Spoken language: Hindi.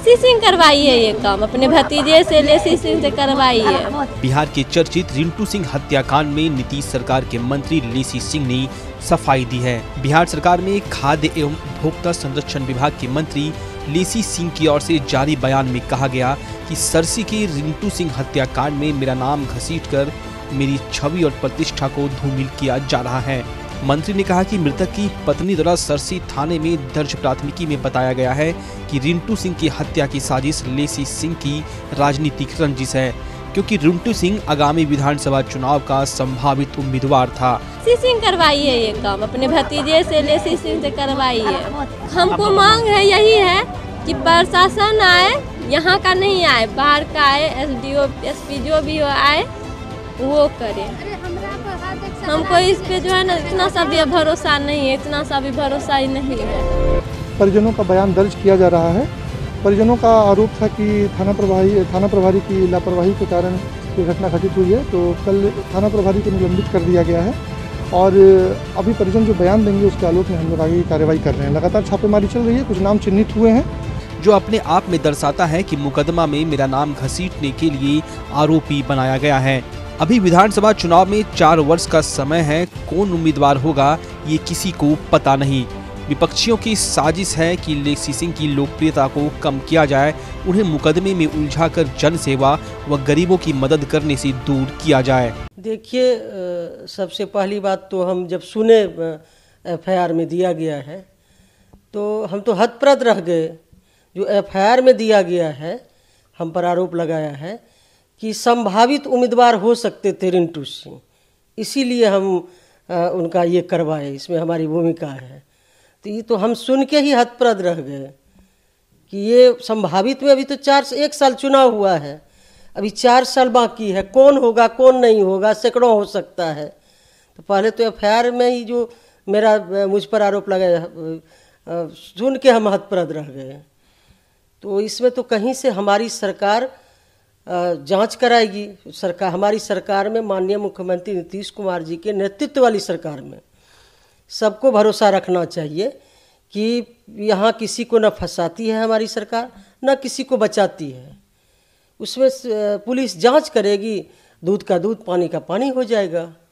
लेसी सिंह करवाइए ये काम, अपने भतीजे से लेसी सिंह से करवाइए। बिहार के चर्चित रिंटू सिंह हत्याकांड में नीतीश सरकार के मंत्री लेसी सिंह ने सफाई दी है। बिहार सरकार में खाद्य एवं उपभोक्ता संरक्षण विभाग के मंत्री लेसी सिंह की ओर से जारी बयान में कहा गया कि सरसी के रिंटू सिंह हत्याकांड में मेरा नाम घसीटकर मेरी छवि और प्रतिष्ठा को धूमिल किया जा रहा है। मंत्री ने कहा कि मृतक की पत्नी द्वारा सरसी थाने में दर्ज प्राथमिकी में बताया गया है कि रिंटू सिंह की हत्या की साजिश लेसी सिंह की राजनीतिक रंजिश है, क्योंकि रिंटू सिंह आगामी विधानसभा चुनाव का संभावित उम्मीदवार था। लेसी सिंह करवाइए ये काम, अपने भतीजे से लेसी सिंह से करवाइए। हमको मांग है यही है कि प्रशासन आए, यहाँ का नहीं आए, बाहर का आए, SDO SP जो भी आए वो करे। हमको इस पे जो है ना इतना सा भी भरोसा नहीं है, इतना सा भी भरोसा ही नहीं है। परिजनों का बयान दर्ज किया जा रहा है। परिजनों का आरोप था कि थाना प्रभारी की लापरवाही के कारण ये घटना घटित हुई है, तो कल थाना प्रभारी को निलंबित कर दिया गया है और अभी परिजन जो बयान देंगे उसके आलोक में हम लोग आगे कार्रवाई कर रहे हैं। लगातार छापेमारी चल रही है, कुछ नाम चिन्हित हुए हैं, जो अपने आप में दर्शाता है कि मुकदमा में मेरा नाम घसीटने के लिए आरोपी बनाया गया है। अभी विधानसभा चुनाव में 4 वर्ष का समय है, कौन उम्मीदवार होगा ये किसी को पता नहीं। विपक्षियों की साजिश है कि लेसी सिंह की लोकप्रियता को कम किया जाए, उन्हें मुकदमे में उलझाकर जन सेवा व गरीबों की मदद करने से दूर किया जाए। देखिए, सबसे पहली बात तो हम जब सुने FIR में दिया गया है तो हम तो हतप्रभ रह गए। जो FIR में दिया गया है, हम पर आरोप लगाया है कि संभावित उम्मीदवार हो सकते थे रिंटू सिंह, इसीलिए हम उनका ये करवाए, इसमें हमारी भूमिका है। तो ये तो हम सुन के ही हतप्रभ रह गए कि ये संभावित में अभी तो 1 साल चुनाव हुआ है, अभी 4 साल बाकी है, कौन होगा कौन नहीं होगा सैकड़ों हो सकता है। तो पहले तो FIR में ही जो मुझ पर आरोप लगाया सुन के हम हतप्रभ रह गए। तो इसमें तो कहीं से हमारी सरकार जांच कराएगी। हमारी सरकार में माननीय मुख्यमंत्री नीतीश कुमार जी के नेतृत्व वाली सरकार में सबको भरोसा रखना चाहिए कि यहाँ किसी को न फंसाती है हमारी सरकार, न किसी को बचाती है। उसमें पुलिस जांच करेगी, दूध का दूध पानी का पानी हो जाएगा।